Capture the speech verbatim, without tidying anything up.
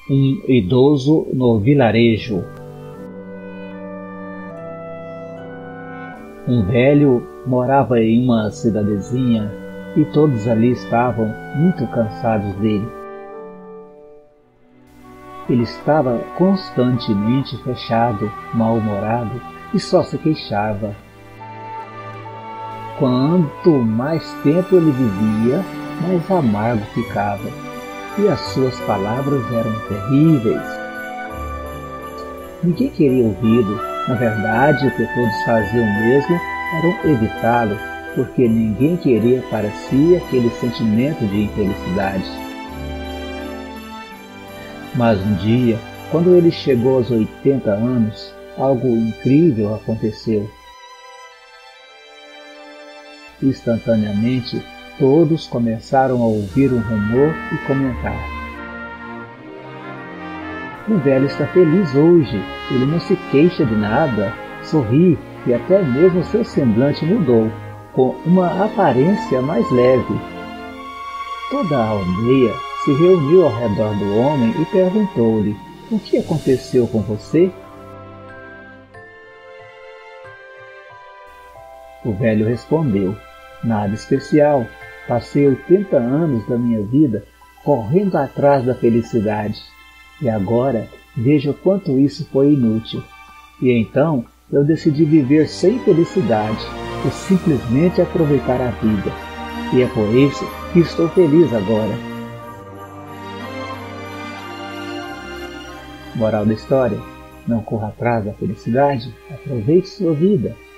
Um idoso no vilarejo. Um velho morava em uma cidadezinha e todos ali estavam muito cansados dele. Ele estava constantemente fechado, mal-humorado e só se queixava. Quanto mais tempo ele vivia, mais amargo ficava, e as suas palavras eram terríveis. Ninguém queria ouvi-lo. Na verdade, o que todos faziam mesmo era evitá-lo, porque ninguém queria para si aquele sentimento de infelicidade. Mas um dia, quando ele chegou aos oitenta anos, algo incrível aconteceu. Instantaneamente, todos começaram a ouvir um rumor e comentar: "O velho está feliz hoje, ele não se queixa de nada, sorri e até mesmo seu semblante mudou, com uma aparência mais leve." Toda a aldeia se reuniu ao redor do homem e perguntou-lhe: "O que aconteceu com você?" O velho respondeu: "Nada especial. Passei oitenta anos da minha vida correndo atrás da felicidade. E agora vejo quanto isso foi inútil. E então eu decidi viver sem felicidade e simplesmente aproveitar a vida. E é por isso que estou feliz agora." Moral da história: não corra atrás da felicidade, aproveite sua vida.